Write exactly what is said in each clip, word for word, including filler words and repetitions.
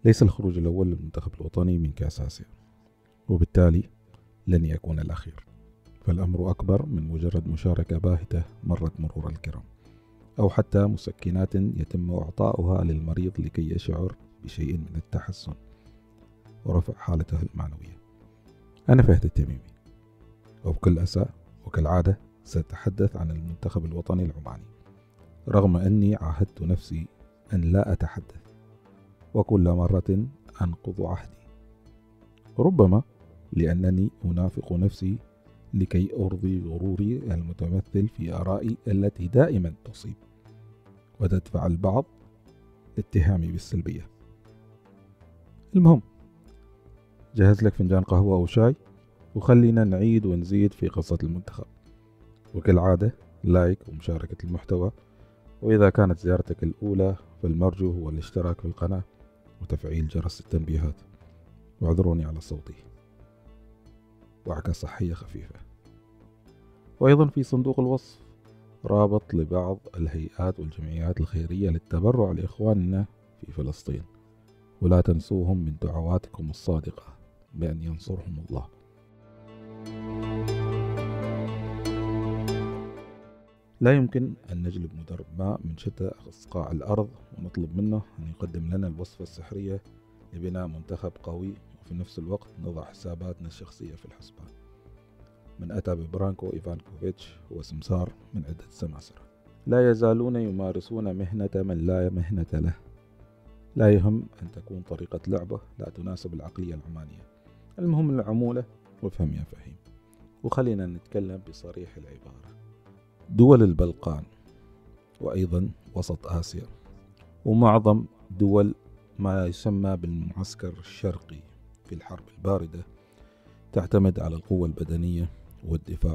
ليس الخروج الأول للمنتخب الوطني من كأس آسيا، وبالتالي لن يكون الأخير، فالأمر أكبر من مجرد مشاركة باهتة مرت مرور الكرام، أو حتى مسكنات يتم إعطاؤها للمريض لكي يشعر بشيء من التحسن ورفع حالته المعنوية. أنا فهد التميمي، وبكل أسى وكالعادة سأتحدث عن المنتخب الوطني العماني، رغم أني عاهدت نفسي أن لا أتحدث، وكل مرة أنقض عهدي، ربما لأنني أنافق نفسي لكي أرضي غروري المتمثل في آرائي التي دائما تصيب وتدفع البعض لاتهامي بالسلبية. المهم، جهز لك فنجان قهوة أو شاي وخلينا نعيد ونزيد في قصة المنتخب، وكالعادة لايك ومشاركة المحتوى، وإذا كانت زيارتك الأولى فالمرجو هو الاشتراك في القناة وتفعيل جرس التنبيهات، واعذروني على صوتي، وعكة صحية خفيفة. وأيضا في صندوق الوصف رابط لبعض الهيئات والجمعيات الخيرية للتبرع لإخواننا في فلسطين، ولا تنسوهم من دعواتكم الصادقة بأن ينصرهم الله. لا يمكن أن نجلب مدرب ما من شتى أصقاع الأرض ونطلب منه أن يقدم لنا الوصفة السحرية لبناء منتخب قوي، وفي نفس الوقت نضع حساباتنا الشخصية في الحسبان. من أتى ببرانكو إيفانكوفيتش هو سمسار من عدة سماسرة، لا يزالون يمارسون مهنة من لا مهنة له. لا يهم أن تكون طريقة لعبه لا تناسب العقلية العمانية، المهم العمولة، وافهم يا فهيم. وخلينا نتكلم بصريح العبارة، دول البلقان وأيضا وسط آسيا ومعظم دول ما يسمى بالمعسكر الشرقي في الحرب الباردة تعتمد على القوة البدنية والدفاع.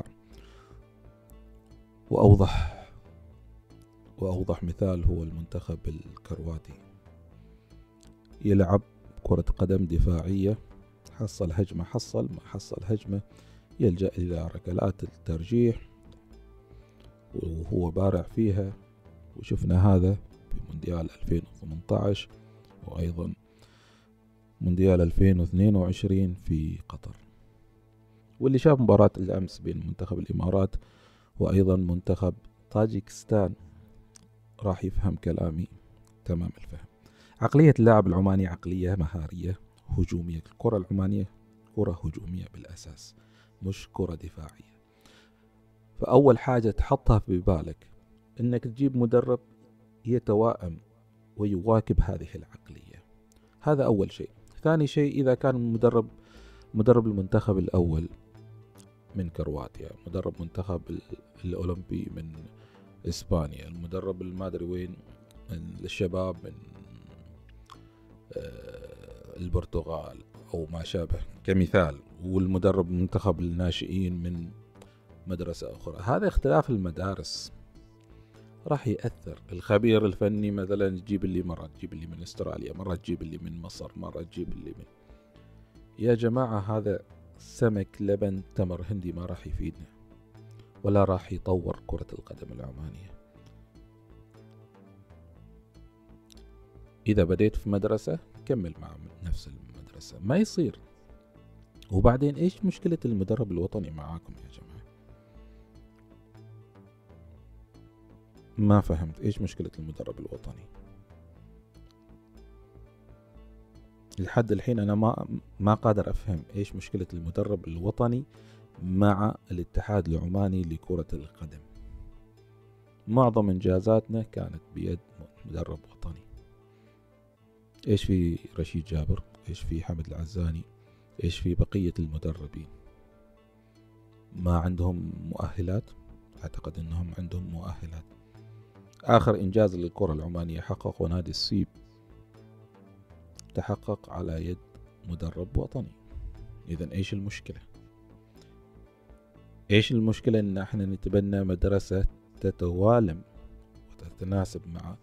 وأوضح وأوضح مثال هو المنتخب الكرواتي، يلعب كرة قدم دفاعية، حصل هجمة حصل، ما حصل هجمة يلجأ إلى ركلات الترجيح وهو بارع فيها، وشفنا هذا في مونديال ألفين وثمانية عشر وأيضا مونديال ألفين واثنين وعشرين في قطر. واللي شاف مباراة الأمس بين منتخب الإمارات وأيضا منتخب طاجيكستان راح يفهم كلامي تمام الفهم. عقلية اللاعب العماني عقلية مهارية هجومية، الكرة العمانية كرة هجومية بالأساس مش كرة دفاعية. فأول حاجة تحطها في بالك إنك تجيب مدرب يتوائم ويواكب هذه العقلية، هذا أول شيء. ثاني شيء، إذا كان مدرب مدرب المنتخب الأول من كرواتيا، مدرب منتخب الأولمبي من إسبانيا، المدرب المادري وين من الشباب من البرتغال أو ما شابه كمثال، والمدرب منتخب الناشئين من مدرسة أخرى، هذا اختلاف المدارس راح يأثر. الخبير الفني مثلا تجيب اللي مرة تجيب اللي من استراليا، مرة تجيب اللي من مصر، مرة تجيب اللي من، يا جماعة هذا سمك لبن تمر هندي، ما راح يفيدنا ولا راح يطور كرة القدم العمانية. إذا بديت في مدرسة كمل مع نفس المدرسة، ما يصير. وبعدين إيش مشكلة المدرب الوطني معاكم يا جماعة؟ ما فهمت إيش مشكلة المدرب الوطني لحد الحين. أنا ما ما قادر أفهم إيش مشكلة المدرب الوطني مع الاتحاد العماني لكرة القدم. معظم إنجازاتنا كانت بيد مدرب وطني. إيش في رشيد جابر؟ إيش في حمد العزاني؟ إيش في بقية المدربين؟ ما عندهم مؤهلات؟ أعتقد أنهم عندهم مؤهلات. آخر إنجاز للكرة العمانية حققه نادي السيب تحقق على يد مدرب وطني. إذن إيش المشكلة؟ إيش المشكلة إن احنا نتبنى مدرسة تتوالم وتتناسب مع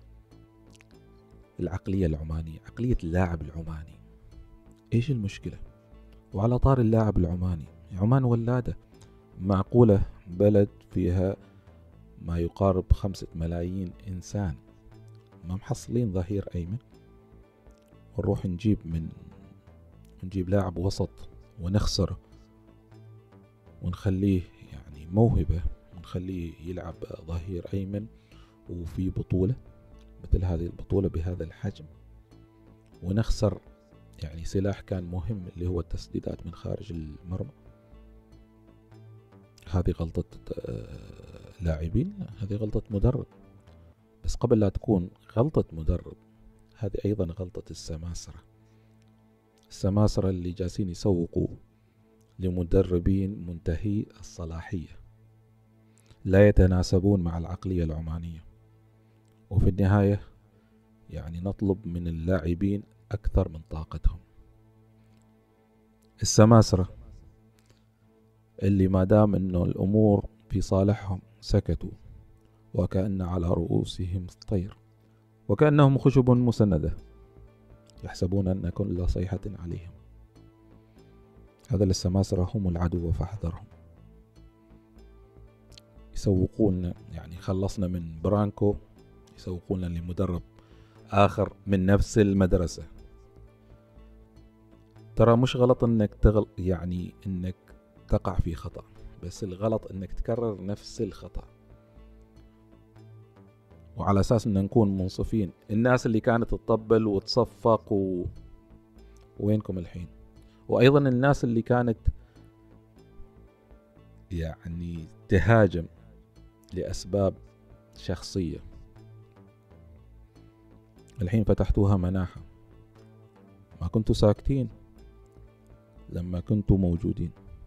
العقلية العمانية، عقلية اللاعب العماني؟ إيش المشكلة؟ وعلى طار اللاعب العماني، عمان ولادة، معقولة بلد فيها ما يقارب خمسة ملايين إنسان ما محصلين ظهير أيمن؟ ونروح نجيب من نجيب لاعب وسط ونخسره ونخليه يعني موهبة ونخليه يلعب ظهير أيمن وفي بطولة مثل هذه البطولة بهذا الحجم، ونخسر يعني سلاح كان مهم اللي هو التسديدات من خارج المرمى. هذه غلطة لاعبين، هذه غلطة مدرب. بس قبل لا تكون غلطة مدرب، هذه أيضا غلطة السماسرة. السماسرة اللي جالسين يسوقوا لمدربين منتهي الصلاحية لا يتناسبون مع العقلية العمانية، وفي النهاية يعني نطلب من اللاعبين أكثر من طاقتهم. السماسرة اللي ما دام إنه الأمور في صالحهم سكتوا وكأن على رؤوسهم الطير وكأنهم خشب مسندة يحسبون أن كل صيحة عليهم. هذا السماسرة هم العدو فاحذرهم. يسوقون يعني خلصنا من برانكو يسوقون لمدرب آخر من نفس المدرسة. ترى مش غلط انك تغل يعني انك تقع في خطأ، بس الغلط انك تكرر نفس الخطأ. وعلى اساس ان نكون منصفين، الناس اللي كانت تطبل وتصفق و... وينكم الحين؟ وايضا الناس اللي كانت يعني تهاجم لاسباب شخصية، الحين فتحتوها مناحة. ما كنتوا ساكتين لما كنتوا موجودين،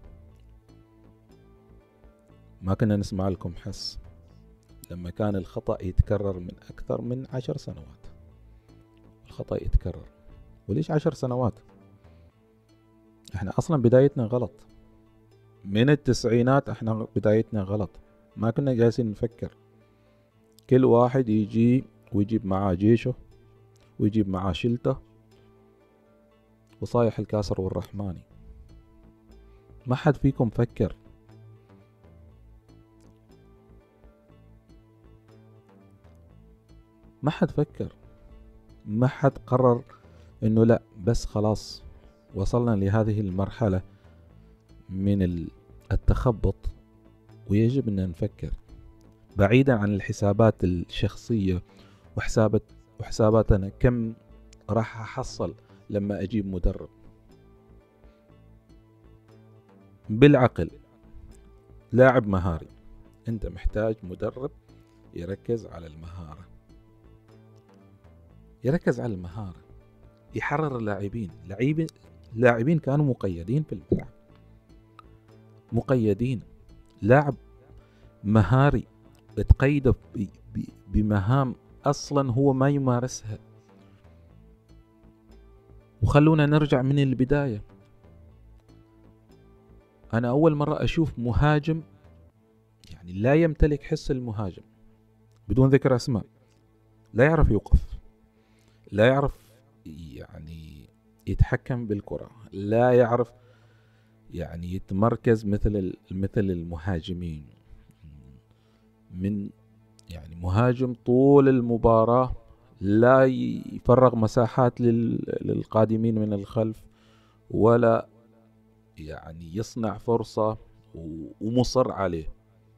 ما كنا نسمع لكم حس لما كان الخطأ يتكرر من أكثر من عشر سنوات. الخطأ يتكرر، وليش عشر سنوات؟ احنا أصلا بدايتنا غلط من التسعينات، احنا بدايتنا غلط. ما كنا جالسين نفكر. كل واحد يجي ويجيب معاه جيشه ويجيب معاه شلته وصايح الكاسر والرحماني. ما حد فيكم فكر. ما حد فكر ما حد قرر انه لا بس خلاص وصلنا لهذه المرحلة من التخبط ويجب ان نفكر بعيدا عن الحسابات الشخصية وحسابات وحساباتنا كم راح احصل لما اجيب مدرب. بالعقل، لاعب مهاري، انت محتاج مدرب يركز على المهارة، يركز على المهارة، يحرر اللاعبين. لاعبين لاعبين كانوا مقيدين في الملعب، مقيدين. لاعب مهاري تقيد بمهام اصلا هو ما يمارسها. وخلونا نرجع من البداية. انا اول مرة اشوف مهاجم يعني لا يمتلك حس المهاجم، بدون ذكر اسماء، لا يعرف يوقف، لا يعرف يعني يتحكم بالكرة، لا يعرف يعني يتمركز مثل مثل المهاجمين. من يعني مهاجم طول المباراة لا يفرغ مساحات للقادمين من الخلف، ولا يعني يصنع فرصة ومصر عليه.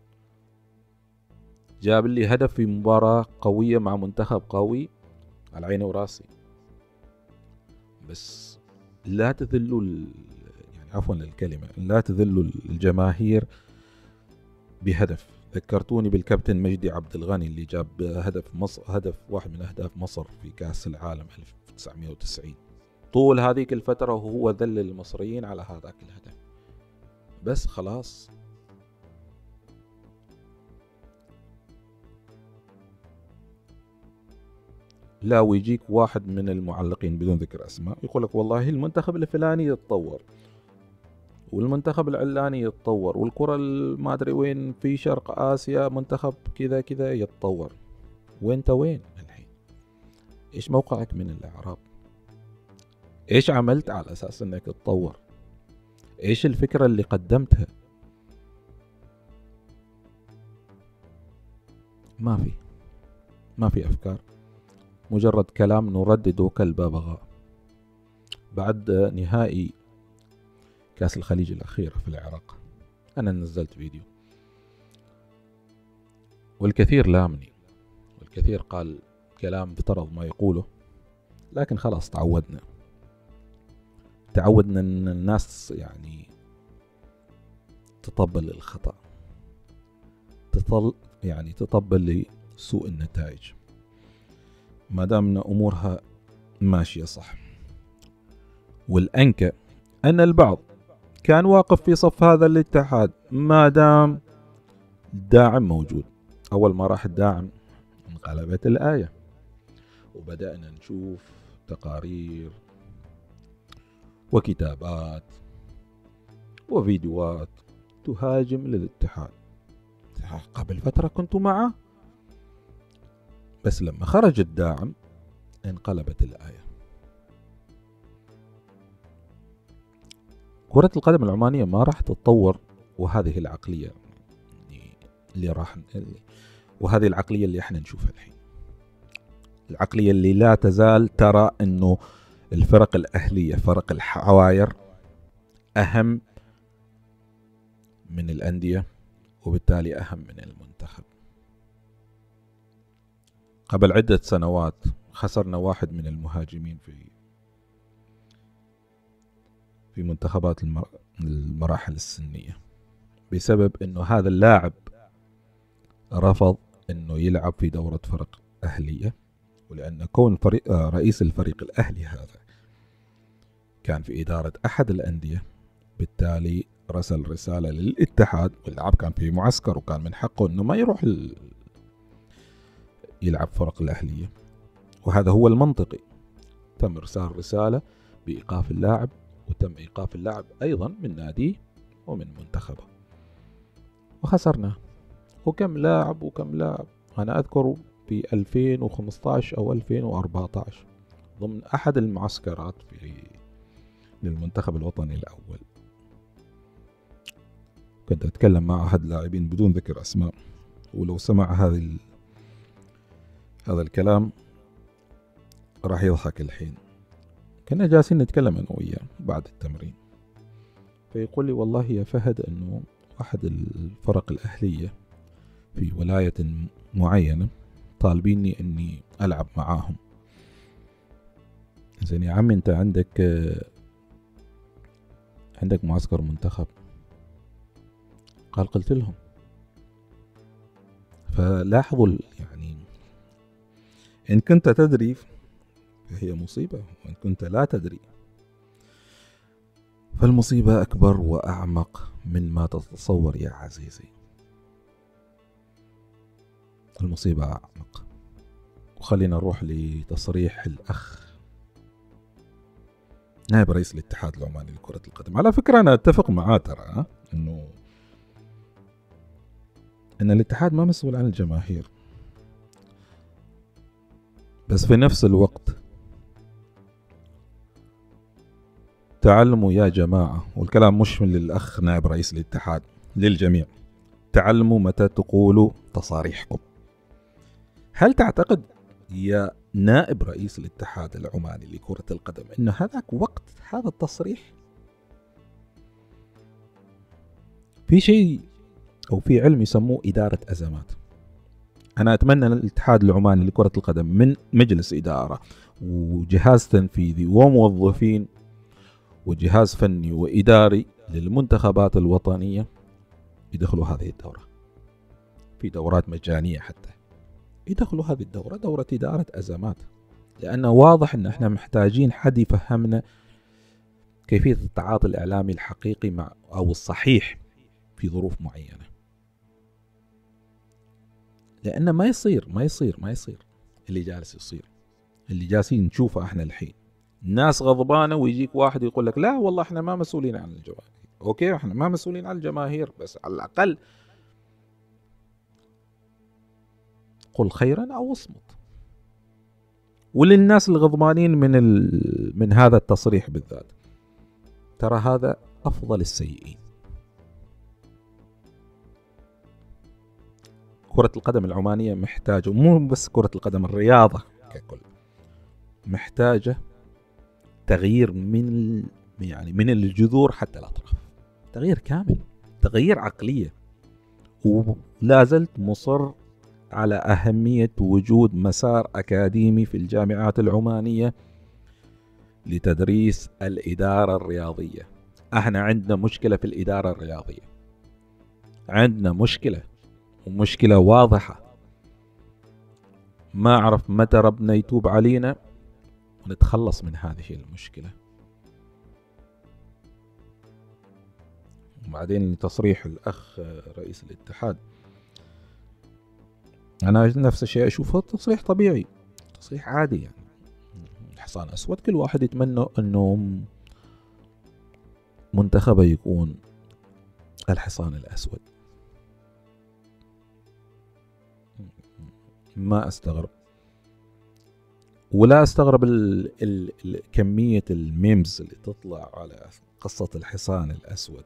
جاب لي هدف في مباراة قوية مع منتخب قوي، على عيني وراسي. بس لا تذلوا يعني عفوا الكلمة، لا تذلوا الجماهير بهدف. ذكرتوني بالكابتن مجدي عبد الغني اللي جاب هدف مصر، هدف واحد من أهداف مصر في كأس العالم ألف وتسعمائة وتسعين. طول هذيك الفترة وهو ذل المصريين على هذاك الهدف. بس خلاص لا، ويجيك واحد من المعلقين بدون ذكر اسماء يقول لك والله المنتخب الفلاني يتطور والمنتخب العلاني يتطور والكرة ما ادري وين في شرق اسيا منتخب كذا كذا يتطور. وانت وين الحين؟ ايش موقعك من الاعراب؟ ايش عملت على اساس انك تتطور؟ ايش الفكرة اللي قدمتها؟ ما في ما في افكار، مجرد كلام نردده كالببغاء. بعد نهائي كأس الخليج الأخيرة في العراق أنا نزلت فيديو، والكثير لامني والكثير قال كلام افترض ما يقوله، لكن خلاص تعودنا تعودنا أن الناس يعني تطبل الخطأ، تطل يعني تطبل لسوء النتائج ما دامنا أمورها ماشية صح. والأنكى أن البعض كان واقف في صف هذا الاتحاد ما دام الداعم موجود. أول ما راح الداعم انقلبت الآية، وبدأنا نشوف تقارير وكتابات وفيديوهات تهاجم للاتحاد. قبل فترة كنت معه، بس لما خرج الداعم انقلبت الآية. كرة القدم العمانية ما راح تتطور، وهذه العقلية اللي راح وهذه العقلية اللي احنا نشوفها الحين، العقلية اللي لا تزال ترى انه الفرق الأهلية فرق الحواير أهم من الأندية، وبالتالي أهم من المنتخب. قبل عدة سنوات خسرنا واحد من المهاجمين في في منتخبات المراحل السنية بسبب انه هذا اللاعب رفض انه يلعب في دورة فرق أهلية، ولأن كون فريق رئيس الفريق الأهلي هذا كان في إدارة أحد الأندية، بالتالي رسل رسالة للاتحاد، واللاعب كان في معسكر وكان من حقه انه ما يروح ال... يلعب فرق الأهلية، وهذا هو المنطقي. تم إرسال رسالة بإيقاف اللاعب، وتم إيقاف اللاعب أيضا من ناديه ومن منتخبه، وخسرنا. وكم لاعب وكم لاعب، أنا أذكر في ألفين وخمسة عشر أو ألفين وأربعة عشر ضمن أحد المعسكرات في للمنتخب الوطني الأول، كنت أتكلم مع أحد اللاعبين بدون ذكر أسماء، ولو سمع هذا ال... هذا الكلام راح يضحك الحين. كنا جالسين نتكلم أنا وياه بعد التمرين، فيقول لي والله يا فهد أنه أحد الفرق الأهلية في ولاية معينة طالبيني أني ألعب معاهم. زين يا عمي، أنت عندك عندك معسكر منتخب؟ قال قلت لهم. فلاحظوا يعني إن كنت تدري فهي مصيبة، وإن كنت لا تدري فالمصيبة أكبر وأعمق من ما تتصور يا عزيزي. المصيبة أعمق. وخلينا نروح لتصريح الأخ نائب رئيس الاتحاد العماني لكرة القدم. على فكرة أنا أتفق معاه ترى إنه إن الاتحاد ما مسؤول عن الجماهير، بس في نفس الوقت تعلموا يا جماعة، والكلام مش من للأخ نائب رئيس الاتحاد، للجميع، تعلموا متى تقولوا تصاريحكم. هل تعتقد يا نائب رئيس الاتحاد العماني لكرة القدم إن هذاك وقت هذا التصريح؟ في شيء أو في علم يسموه إدارة أزمات. أنا أتمنى الاتحاد العماني لكرة القدم من مجلس إدارة وجهاز تنفيذي وموظفين وجهاز فني وإداري للمنتخبات الوطنية يدخلوا هذه الدورة، في دورات مجانية حتى يدخلوا هذه الدورة، دورة إدارة أزمات، لأنه واضح أن احنا محتاجين حد يفهمنا كيفية التعاطي الإعلامي الحقيقي مع أو الصحيح في ظروف معينة. لأنه ما يصير ما يصير ما يصير اللي جالس يصير، اللي جالسين نشوفه احنا الحين. الناس غضبانة ويجيك واحد يقول لك لا والله احنا ما مسؤولين عن الجماهير. اوكي، احنا ما مسؤولين عن الجماهير، بس على الأقل قل خيرا أو اصمت. وللناس الغضبانين من ال... من هذا التصريح بالذات، ترى هذا أفضل السيئين. كرة القدم العمانية محتاجة، مو بس كرة القدم، الرياضة ككل محتاجة تغيير من يعني من الجذور حتى الأطراف، تغيير كامل، تغيير عقلية. ولا زلت مصر على أهمية وجود مسار أكاديمي في الجامعات العمانية لتدريس الإدارة الرياضية. احنا عندنا مشكلة في الإدارة الرياضية، عندنا مشكلة ومشكلة واضحة، ما أعرف متى ربنا يتوب علينا ونتخلص من هذه المشكلة. وبعدين تصريح الأخ رئيس الاتحاد، أنا نفس الشيء أشوفه تصريح طبيعي، تصريح عادي. يعني الحصان أسود، كل واحد يتمنى أنه منتخبه يكون الحصان الأسود، ما أستغرب. ولا أستغرب ال ال ال كمية الميمز اللي تطلع على قصة الحصان الأسود،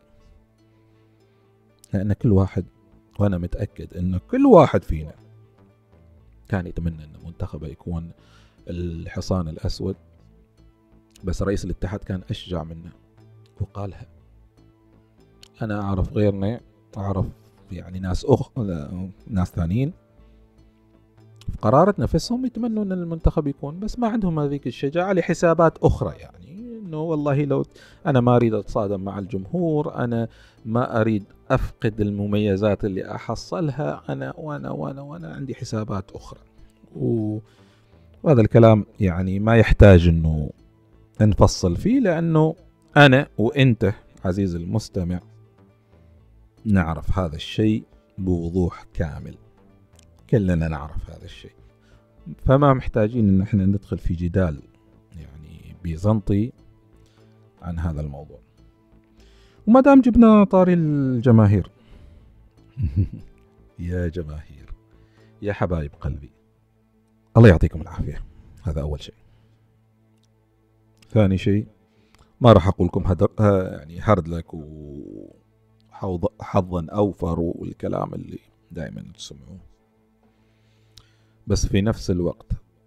لأن كل واحد، وأنا متأكد أن كل واحد فينا كان يتمنى أن منتخبه يكون الحصان الأسود، بس رئيس الاتحاد كان أشجع منه وقالها. أنا أعرف غيرنا، أعرف يعني ناس أخ ناس ثانيين في قرارة نفسهم يتمنوا أن المنتخب يكون، بس ما عندهم هذيك الشجاعة لحسابات أخرى. يعني أنه والله لو أنا ما أريد أتصادم مع الجمهور، أنا ما أريد أفقد المميزات اللي أحصلها، أنا وأنا وأنا وأنا عندي حسابات أخرى. وهذا الكلام يعني ما يحتاج أنه نفصل فيه، لأنه أنا وإنت عزيز المستمع نعرف هذا الشيء بوضوح كامل، كلنا نعرف هذا الشيء، فما محتاجين ان احنا ندخل في جدال يعني بيزنطي عن هذا الموضوع. وما دام جبنا طاري الجماهير يا جماهير، يا حبايب قلبي، الله يعطيكم العافية. هذا أول شيء. ثاني شيء، ما راح أقول لكم هدر يعني هارد لك وحظا أوفر والكلام اللي دائما تسمعوه، بس في نفس الوقت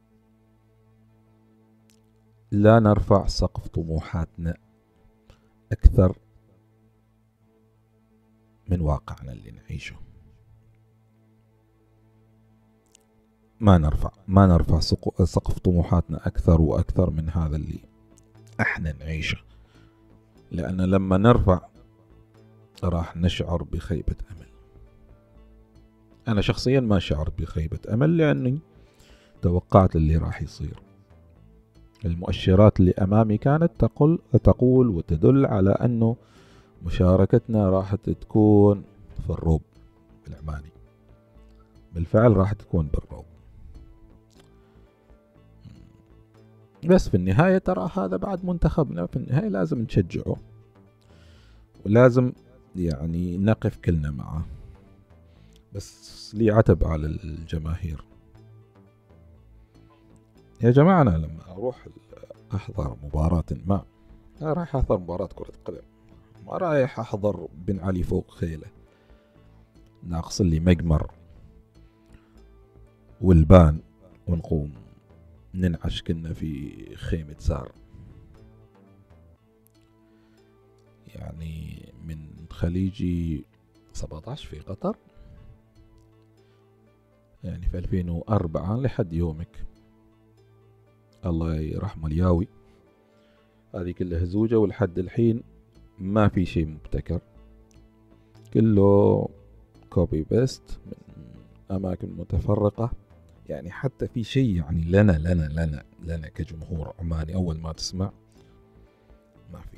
لا نرفع سقف طموحاتنا أكثر من واقعنا اللي نعيشه. ما نرفع ما نرفع سقف طموحاتنا أكثر وأكثر من هذا اللي احنا نعيشه، لأن لما نرفع راح نشعر بخيبة أمل. أنا شخصيا ما شعرت بخيبة أمل، لأني توقعت اللي راح يصير. المؤشرات اللي أمامي كانت تقول تقول وتدل على أنه مشاركتنا راح تكون في الروب بالعماني. بالفعل راح تكون بالروب، بس في النهاية ترى هذا بعد منتخبنا، في النهاية لازم نشجعه ولازم يعني نقف كلنا معه. بس لي عتب على الجماهير يا جماعة. أنا لما أروح أحضر مباراة، ما أنا رايح أحضر مباراة كرة قدم، ما رايح أحضر بن علي فوق خيله ناقص لي مجمر والبان ونقوم ننعش كنا في خيمة زار. يعني من خليجي سبعة عشر في قطر، يعني في ألفين وأربعة لحد يومك الله يرحمه الياوي، هذه كلها زوجة، ولحد الحين ما في شيء مبتكر، كله كوبي بيست من أماكن متفرقة. يعني حتى في شيء يعني لنا لنا لنا لنا كجمهور عماني أول ما تسمع ما في.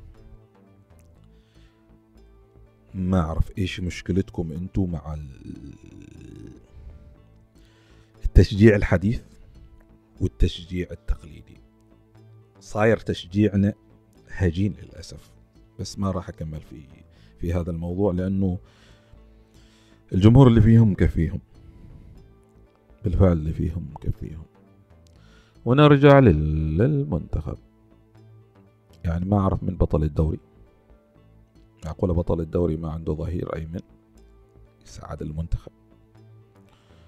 ما أعرف إيش مشكلتكم أنتم مع التشجيع الحديث والتشجيع التقليدي. صاير تشجيعنا هجين للأسف، بس ما راح أكمل في في هذا الموضوع، لأنه الجمهور اللي فيهم مكفيهم، بالفعل اللي فيهم مكفيهم. ونرجع للمنتخب. يعني ما أعرف من بطل الدوري، معقولة بطل الدوري ما عنده ظهير أيمن يساعد المنتخب؟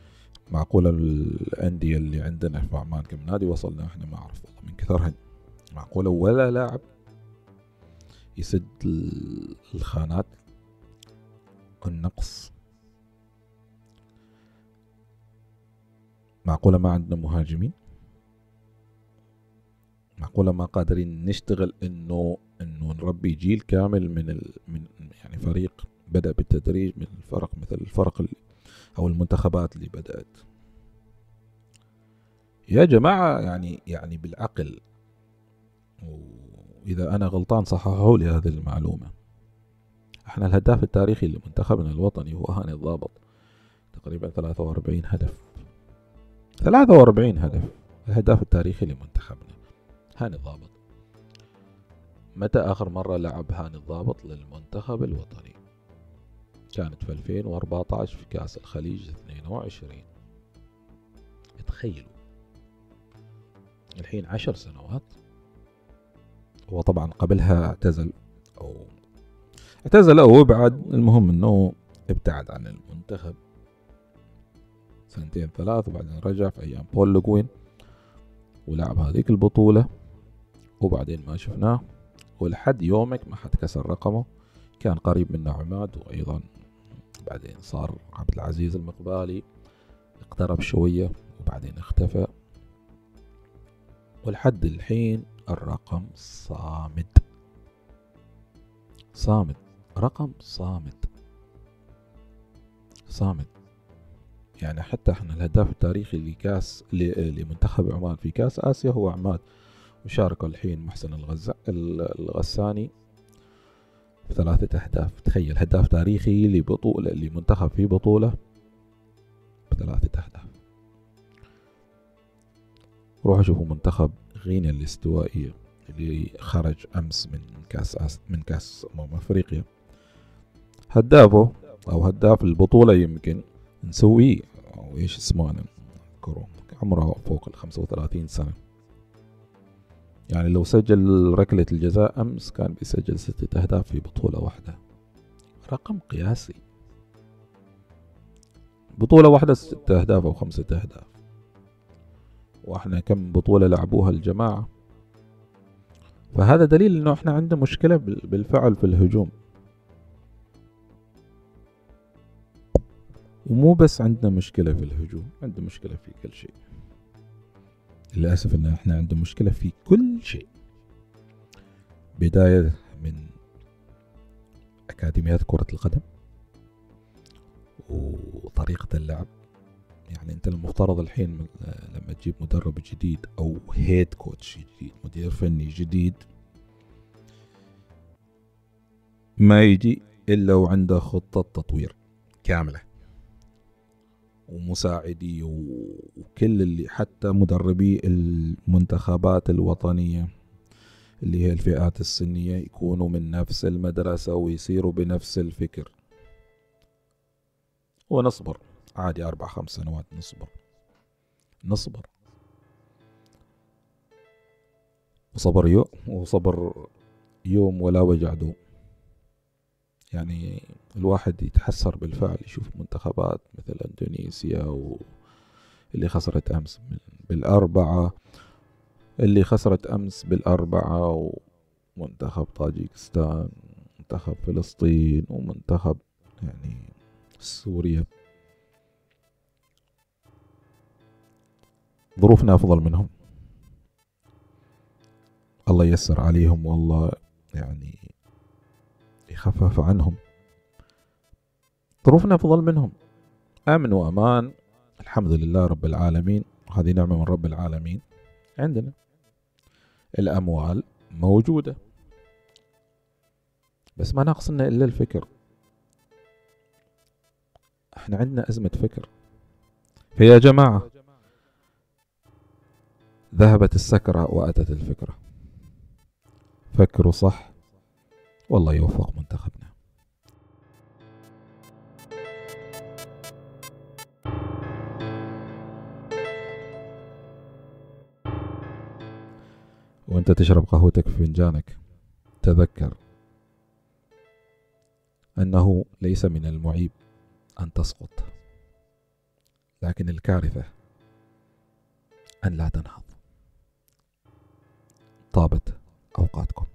معقولة الأندية اللي عندنا في عمان كم نادي وصلنا احنا ما أعرف والله من كثرهن، معقولة ولا لاعب يسد الخانات النقص؟ معقولة ما عندنا مهاجمين؟ معقولة ما قادرين نشتغل انه انه نربي جيل كامل من ال من يعني فريق بدأ بالتدريج من الفرق مثل الفرق او المنتخبات اللي بدأت؟ يا جماعة يعني يعني بالعقل، وإذا أنا غلطان صححوا لي هذه المعلومة. احنا الهداف التاريخي لمنتخبنا الوطني هو هاني الضابط، تقريبا ثلاثة وأربعين هدف. ثلاثة وأربعين هدف، الهداف التاريخي لمنتخبنا هاني الضابط. متى آخر مرة لعب هاني الضابط للمنتخب الوطني؟ كانت في ألفين وأربعة عشر في كأس الخليج اثنين وعشرين. تخيلوا الحين عشر سنوات. هو طبعا قبلها اعتزل او اعتزل او ابعد، المهم انه ابتعد عن المنتخب سنتين ثلاث، وبعدين رجع في ايام بول لوغوين ولعب هذيك البطولة، وبعدين ما شفناه، ولحد يومك ما حد كسر رقمه. كان قريب منه عماد، وايضا بعدين صار عبد العزيز المقبالي، اقترب شوية وبعدين اختفى، ولحد الحين الرقم صامد صامد رقم صامد صامد. يعني حتى احنا الهداف التاريخي لكاس لمنتخب عمان في كاس آسيا هو عماد، وشارك الحين محسن الغزا الغساني بثلاثة أهداف. تخيل هداف تاريخي لبطولة لمنتخب في بطولة بثلاثة أهداف. روحوا شوفوا منتخب غينيا الاستوائية اللي خرج أمس من كاس أس... من كاس أمم أفريقيا، هدافه أو هداف البطولة يمكن نسويه أو إيش اسمه أنا كرو، عمره فوق الخمسة وثلاثين سنة. يعني لو سجل ركلة الجزاء أمس كان بيسجل ستة أهداف في بطولة واحدة، رقم قياسي. بطولة واحدة ستة أهداف أو خمسة أهداف، وإحنا كم بطولة لعبوها الجماعة. فهذا دليل إنه إحنا عندنا مشكلة بالفعل في الهجوم، ومو بس عندنا مشكلة في الهجوم، عندنا مشكلة في كل شيء. للأسف إن إحنا عندنا مشكلة في كل شيء، بداية من أكاديميات كرة القدم وطريقة اللعب. يعني أنت المفترض الحين لما تجيب مدرب جديد أو هيد كوتش جديد، مدير فني جديد، ما يجي إلا وعنده خطة تطوير كاملة ومساعدي وكل اللي حتى مدربي المنتخبات الوطنية اللي هي الفئات السنية يكونوا من نفس المدرسة ويصيروا بنفس الفكر. ونصبر عادي أربع خمس سنوات، نصبر نصبر وصبر يوم وصبر يوم ولا وجع دوم. يعني الواحد يتحسر بالفعل يشوف منتخبات مثل اندونيسيا واللي خسرت أمس بالأربعة، اللي خسرت أمس بالأربعة، ومنتخب طاجيكستان، منتخب فلسطين، ومنتخب يعني سوريا. ظروفنا أفضل منهم، الله ييسر عليهم والله يعني يخفف عنهم. ظروفنا أفضل منهم، أمن وأمان الحمد لله رب العالمين، وهذه نعمة من رب العالمين. عندنا الأموال موجودة، بس ما ناقصنا إلا الفكر. احنا عندنا أزمة فكر. فيا جماعة ذهبت السكرة وأتت الفكرة، فكروا صح والله يوفق منتخبنا. وانت تشرب قهوتك في فنجانك تذكر أنه ليس من المعيب أن تسقط، لكن الكارثة أن لا تنهض. طابت. أوقاتكم.